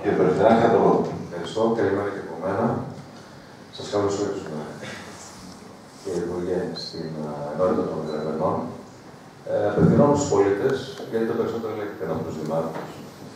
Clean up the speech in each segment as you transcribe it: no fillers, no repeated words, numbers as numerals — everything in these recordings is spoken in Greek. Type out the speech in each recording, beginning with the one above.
Κύριε Πρεσβευτά, έχετε το λόγο. Ευχαριστώ. Καλημέρα και από μένα. Σας καλωσορίζουμε, κύριε Υπουργέ, στην ενότητα των Γερμανών. Απευθυνόμουν στους πολίτες, γιατί το περισσότερο λέγεται από τους δημάρχους.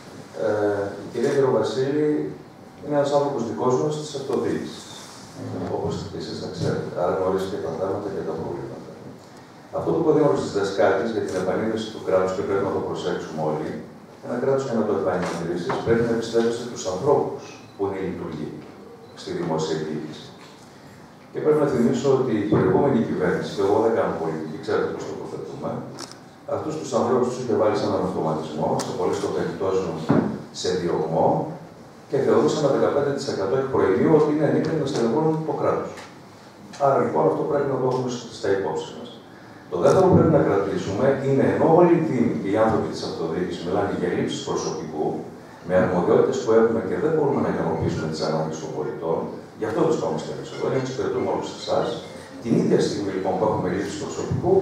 Η κυρία Γεροβασίλη είναι ένας άνθρωπος δικός μας της αυτοδιοίκησης. Όπως εσείς θα ξέρετε. Άρα γνωρίζει και τα θέματα και τα προβλήματα. Αυτό το υποδείγμα της δασκάλης για την επανείδρυση του κράτους και πρέπει να το προσέξουμε όλοι. Ένα κράτος για να το επανειδρύσει πρέπει να εμπιστεύεται στους ανθρώπους που είναι οι λειτουργοί στη δημόσια διοίκηση. Και πρέπει να θυμίσω ότι η προηγούμενη κυβέρνηση, και εγώ δεν κάνω πολιτική, ξέρετε πώς τοποθετούμε, αυτούς τους ανθρώπους τους είχε βάλει σε έναν αυτοματισμό, σε πολλές των περιπτώσεων σε διωγμό και θεωρούσαν 15% εκ προημίου ότι είναι ανίκανοι να στελεχώνουν το κράτος. Άρα λοιπόν αυτό πρέπει να το έχουμε στα υπόψη μας. Το δεύτερο που πρέπει να κρατήσουμε είναι ενώ όλοι οι δήμοι και οι άνθρωποι της αυτοδιοίκησης μιλάνε για λήψεις προσωπικού, με αρμοδιότητες που έχουμε και δεν μπορούμε να ικανοποιήσουμε τις ανάγκες των πολιτών, γι' αυτό βρισκόμαστε εμείς εδώ, για να εξυπηρετούμε όλους εσάς. Την ίδια στιγμή λοιπόν που έχουμε λήψεις προσωπικού,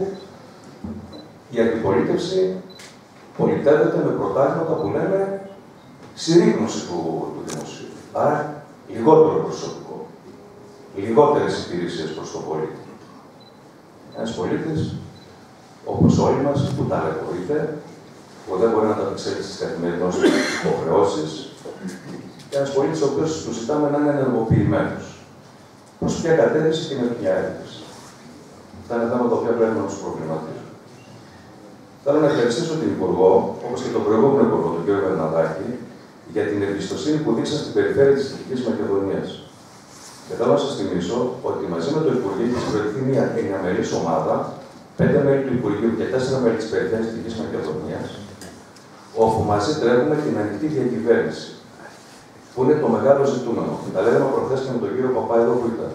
η αντιπολίτευση πολιτεύεται με προτάγματα που λένε συρρήγνωση του δημοσίου. Άρα λιγότερο προσωπικό, λιγότερες υπηρεσίες προς τον πολίτη. Ένας πολίτης, όπως όλοι μας, που ταλαιπωρείται, που δεν μπορεί να τα απεξέλθει στις καθημερινές υποχρεώσεις, και ένας πολίτης ο οποίος του ζητάμε να είναι ενεργοποιημένος. Προς ποια κατεύθυνση και με ποια έκθεση. Αυτά είναι θέματα τα οποία πρέπει να τους προβληματίζουν. Θέλω να ευχαριστήσω την Υπουργό, όπως και τον προηγούμενο Υπουργό, τον κ. Βερναδάκη, για την εμπιστοσύνη που δείξαν στην περιφέρεια της Δυτικής Μακεδονίας. Και θέλω να σας θυμίσω ότι μαζί με το Υπουργείο έχει συμπεριληφθεί μια ενιαμερής ομάδα, 5 μέλη του Υπουργείου και 4 μέλη της περιφέρειας της Δυτικής Μακεδονίας, όπου μαζί τρέχουμε την ανοιχτή διακυβέρνηση, που είναι το μεγάλο ζητούμενο. Τα λέγαμε προχθές και με τον κύριο Παπά εδώ που ήταν.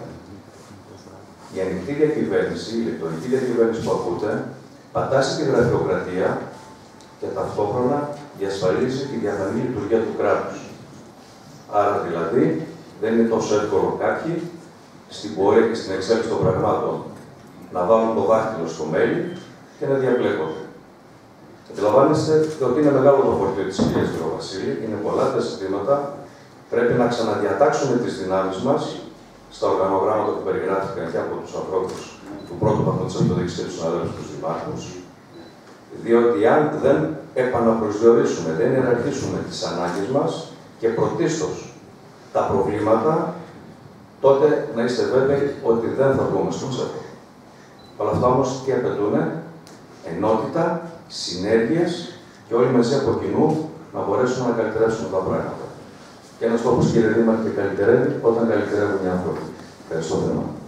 Η ανοιχτή διακυβέρνηση, η ηλεκτρονική διακυβέρνηση που ακούτε, πατάσει τη γραφειοκρατία και ταυτόχρονα διασφαλίζει τη διαφανή λειτουργία του κράτους. Άρα δηλαδή, δεν είναι τόσο εύκολο κάποιοι στην πορεία και στην εξέλιξη των πραγμάτων να βάλουν το δάχτυλο στο μέλι και να διαπλέκονται. Αντιλαμβάνεστε ότι είναι μεγάλο το φορτίο της κυρίας Γεροβασίλη, είναι πολλά τα ζητήματα. Πρέπει να ξαναδιατάξουμε τις δυνάμεις μας στα οργανογράμματα που περιγράφηκαν και από τους ανθρώπους του πρώτου βαθμού της αυτοδιοίκησης και τους συναδέλφους τους δημάρχους. Διότι αν δεν επαναπροσδιορίσουμε, δεν ιεραρχήσουμε τις ανάγκες μας και πρωτίστως τα προβλήματα, τότε να είστε βέβαιοι ότι δεν θα βγούμε στον ψεύδο. Όλα αυτά όμως τι απαιτούν? Ενότητα, συνέργειες και όλοι μαζί από κοινού να μπορέσουμε να καλυτερεύσουμε τα πράγματα. Και ένας τόπος, κύριε Δήμαρχε, καλυτερεύει όταν καλυτερεύουν οι άνθρωποι. Ευχαριστώ θερμά.